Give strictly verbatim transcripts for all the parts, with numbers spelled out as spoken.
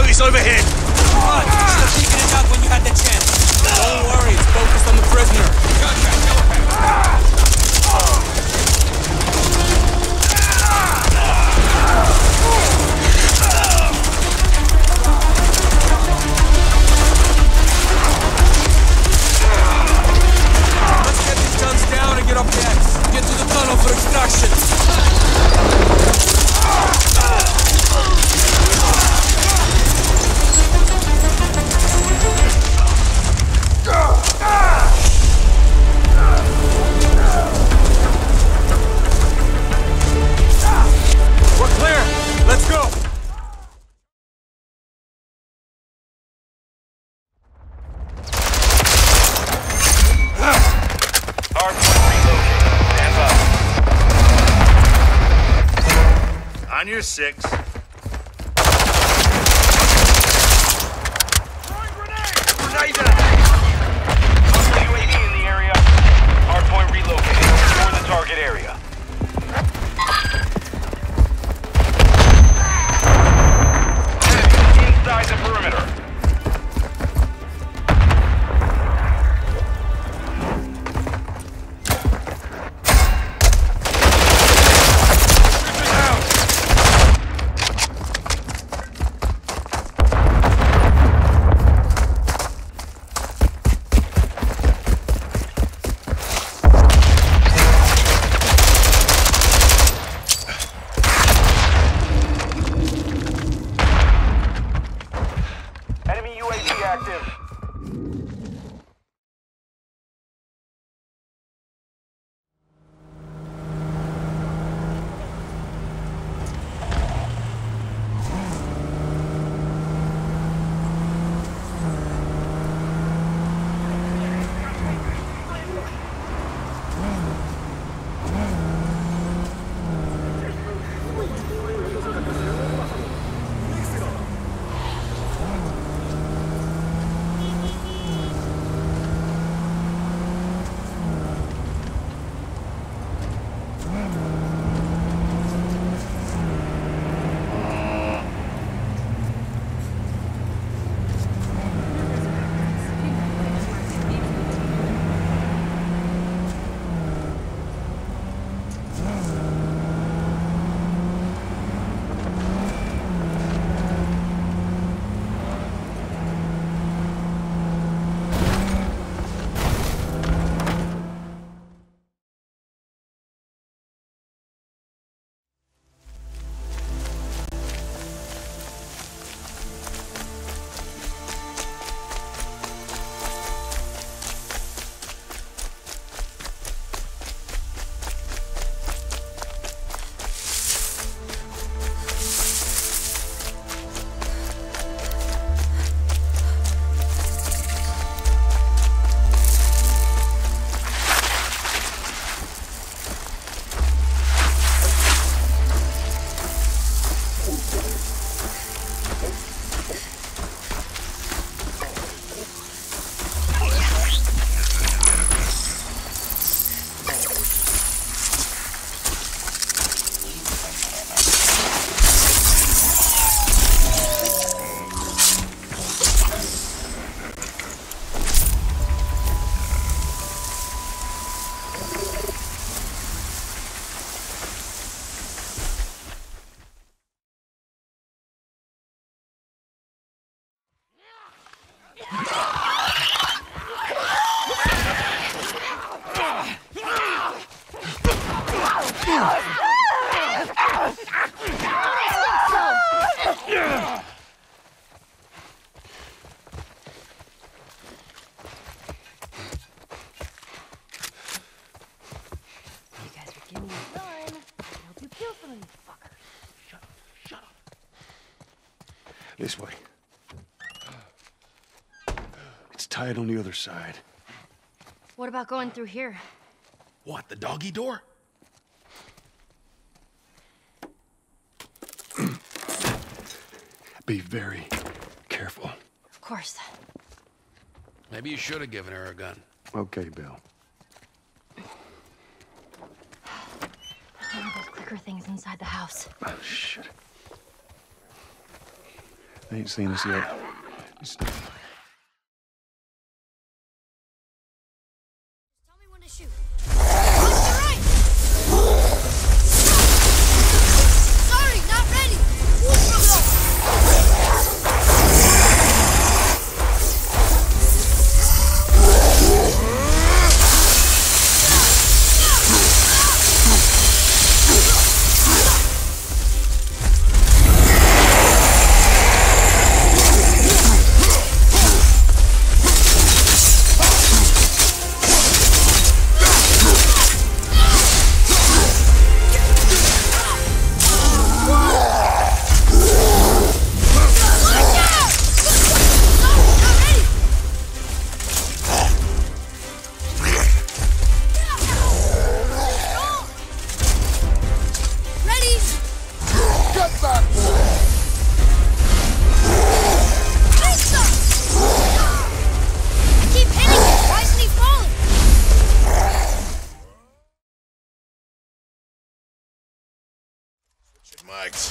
Boat's overhead! Come on, you should have taken it out when you had the chance. Don't worry, it's focused on the prisoner. Contract, telepad. Let's get these guns down and get off the X. Get to the tunnel for extraction. We're clear. Let's go. On your six. Throwing grenade! Grenade! Hostile U A V in the area. Hardpoint relocated. Secure the target area. Enemy inside the perimeter. Enemy U A V active. This way. It's tied on the other side. What about going through here? What, the doggy door? Be very careful. Of course. Maybe you should have given her a gun. Okay, Bill. One of those clicker things inside the house. Oh, shit. They ain't seen us yet. Stay. Tell me when to shoot. Look to the right! Sorry, not ready! Mike's.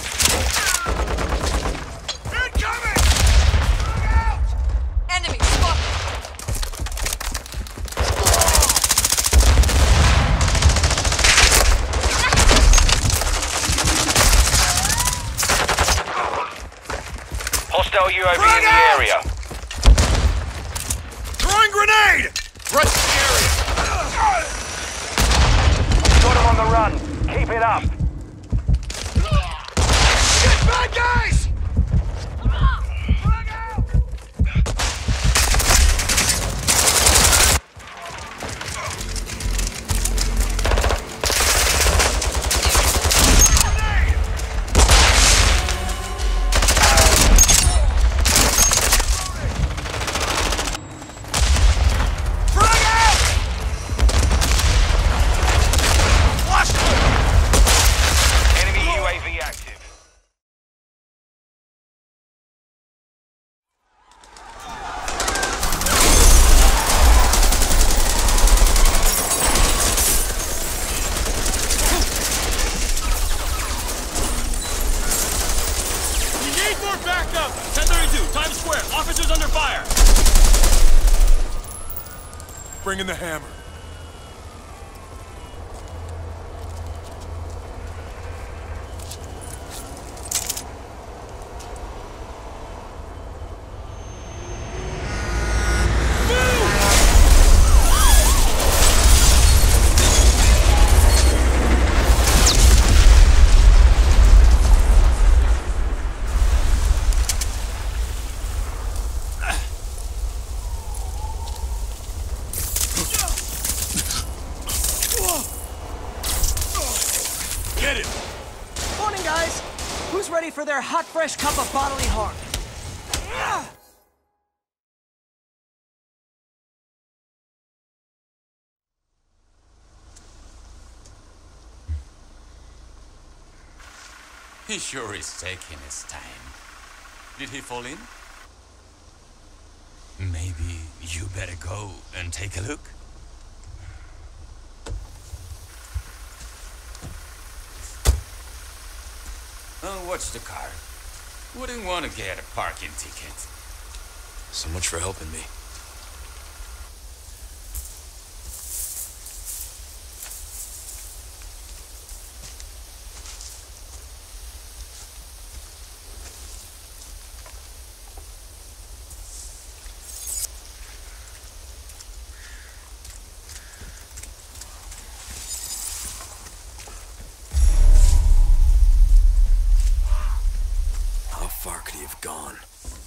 Incoming! Look out! Enemy spotted! Hostile U A V in the area. Throwing grenade! Rush the area! Got him on the run. Keep it up. Get back, guys! Look out! Bring in the hammer. Get it! Morning, guys! Who's ready for their hot, fresh cup of bodily harm? He sure is taking his time. Did he fall in? Maybe you better go and take a look. Oh, watch the car. Wouldn't want to get a parking ticket. So much for helping me. How far could he have gone?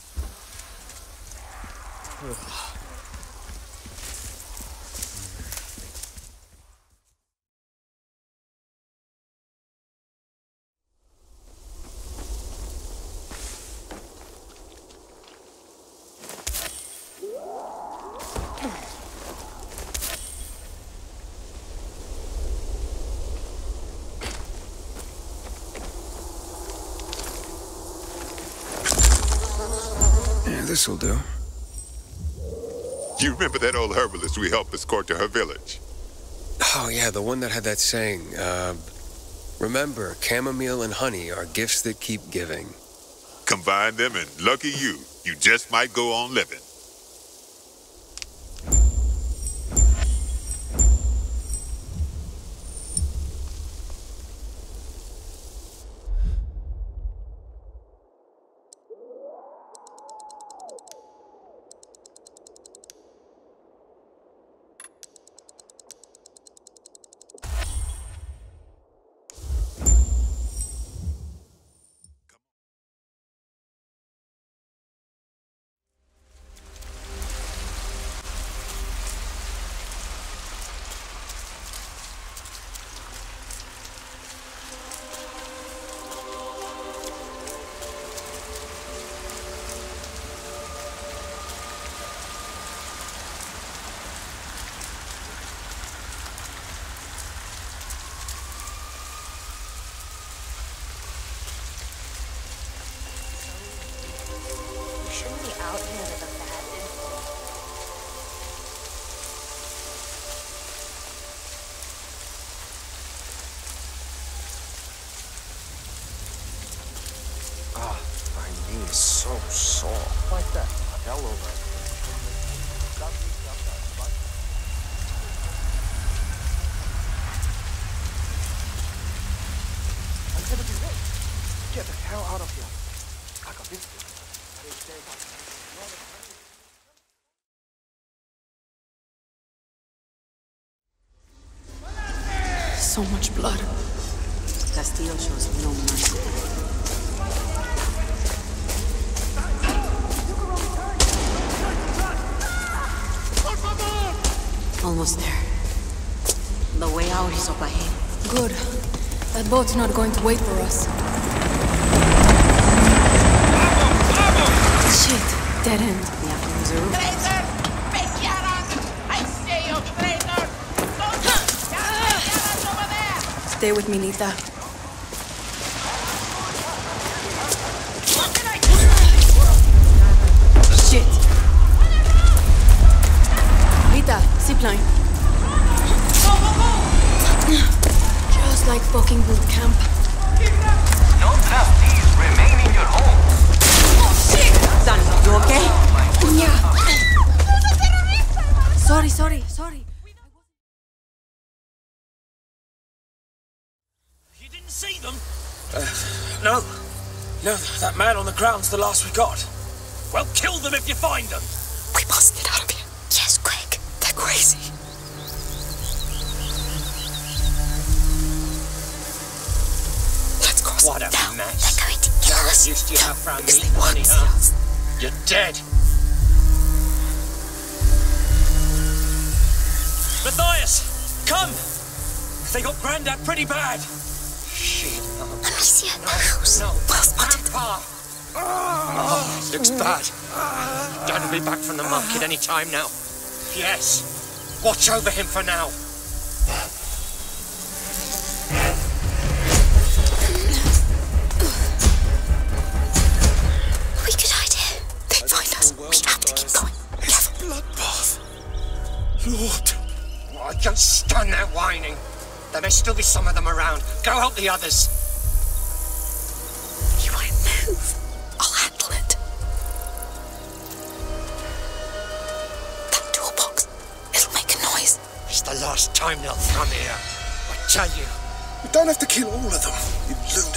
Yeah, this'll do. You remember that old herbalist we helped escort to her village? Oh, yeah, the one that had that saying, uh, remember, chamomile and honey are gifts that keep giving. Combine them and lucky you, you just might go on living. Out here with a bad influence. Ah, my knee is so sore. Like that. Hell over. I'm gonna be late. Get the hell out of here. Like a biscuit. So much blood. Castillo shows no mercy. Almost there. The way out is up ahead. Good. That boat's not going to wait for us. Shit. Dead end. We have to use a roof. Stay with me, Nita. Shit. Nita, zipline. Just like fucking boot camp. No draftees remain in your home. Oh shit! Son, you okay? Yeah. Sorry, sorry, sorry. You didn't see them? Uh, no. No, that man on the ground's the last we got. Well, kill them if you find them. We must get out of here. Yes, quick. They're crazy. Let's cross What a down. mess. They're going to kill You're us. used to your family Because they won't money, see huh? us. You're dead. Matthias, come! They got Grandad pretty bad. Shit. Amicia, No, house. no. Well spotted. Grandpa. Oh, looks bad. Dad will be back from the market any time now. Yes. Watch over him for now. We could hide here. They'd find us. We have to keep going. It's a bloodbath. Lord. Oh, just stand there whining. There may still be some of them around. Go help the others. You won't move. I'll handle it. That toolbox. It'll make a noise. It's the last time they'll come here. I tell you. You don't have to kill all of them, you lunatic.